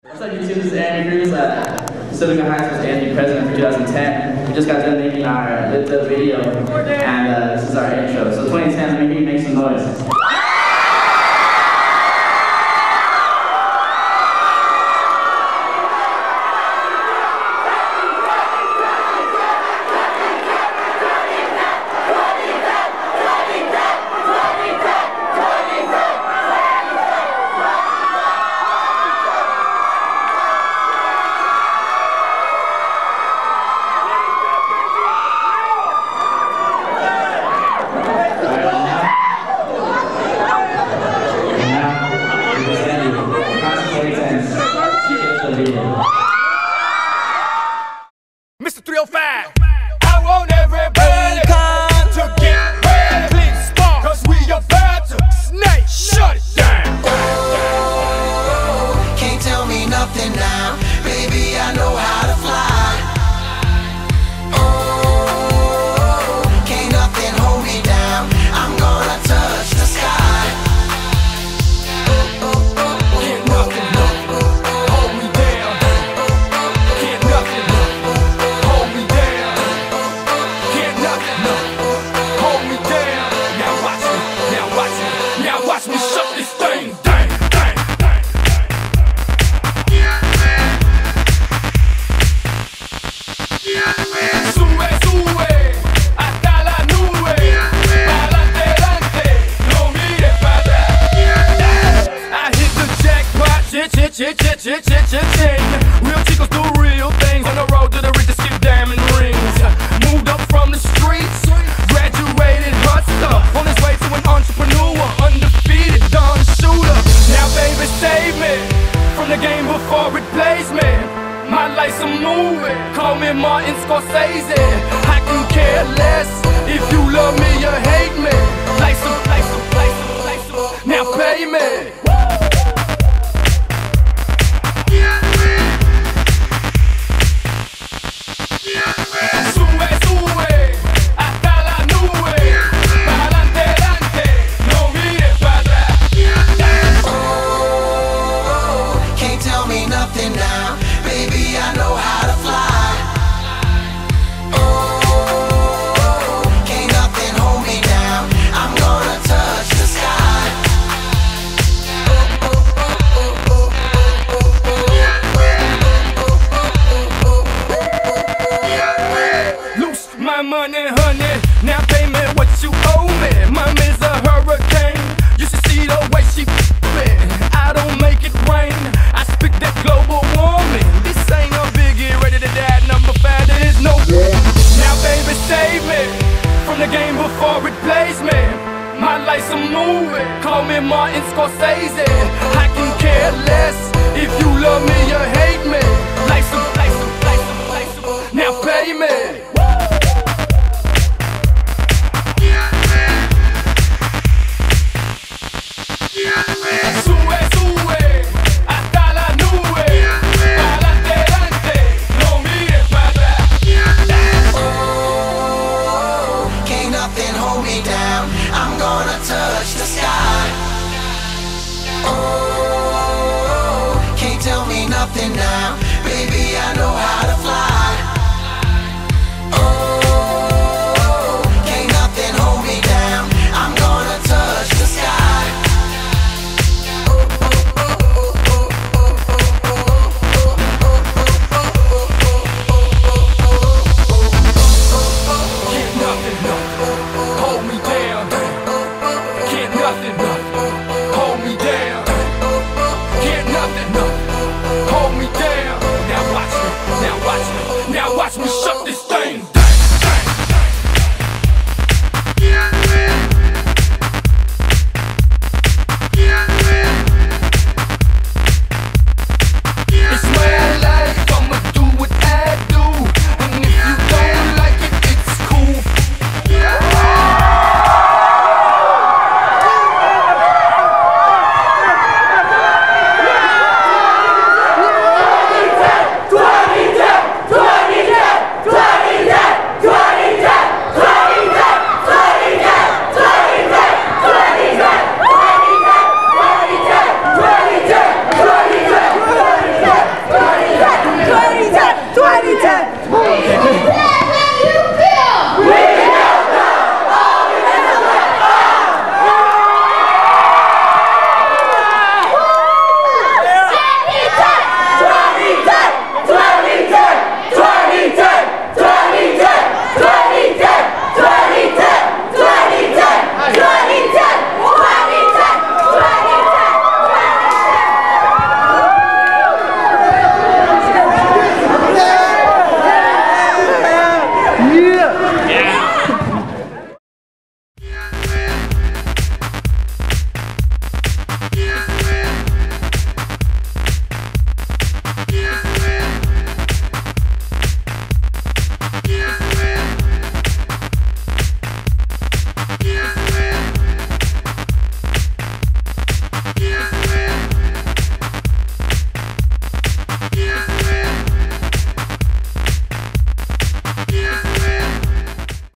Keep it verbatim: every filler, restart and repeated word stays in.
What's up, YouTube? This is Andy Cruz, uh, Pacifica High School's Andy President for two thousand ten. We just got done making our Lipdub video, and uh, this is our intro. So twenty ten, let me hear you make some noise. Mister three oh five, I want everybody Akon to get ready. Please spark, cause we about to snake shut it down. Oh, can't tell me nothing now, baby, I know how to fly. Oh, can't nothing hold me down, I'm gonna touch the sky. Oh, oh, oh, oh, Can't nothing hold me down. Can't nothing hold me down. Can't nothing hold me down. Now watch me, now watch me, now watch me shut this thing down, down, down. Sube, sube, hasta la nube. Pa'lante, adelante, no mires para atrás. I hit the jackpot, chit, chit, chit, chit, chit, chit, chit, chit. Real chicos do real things on the road to the riches, skip diamond rings. Moved up from the streets, graduated hustler, on his way to an entrepreneur, undefeated, done shooter. Now baby save me from the game before it plays me. My life's a movie, call me Martin Scorsese. I can care less if you love me or hate me. Life's a, life's a, life's a, life's a, now pay me. Sube, sube, hasta la nube. Pa'lante, adelante, no mires para atrás. oh, can't tell me nothing now, baby, I know how to fly. Oh, can't nothing hold me down, I'm gonna touch the sky. Oh, oh, oh, oh, oh, oh, Loose my money, honey. Now pay me what you owe me. Mommy's a hurricane. You should see the way she f me. I don't make it rain. I speak that global warming. This ain't a biggie, ready to die. Number five, there is no. Now, baby, save me from the game before it plays me. My life's a movie. Call me Martin Scorsese. I can care less if you love me or hate me. Life's a, life's a, life's a, life's a. Now pay me. Sube, sube, hasta la nube. Pa'lante, adelante, no mires para atrás. oh, can't nothing hold me down, I'm gonna touch the sky. Oh, can't tell me nothing now, baby, I know how to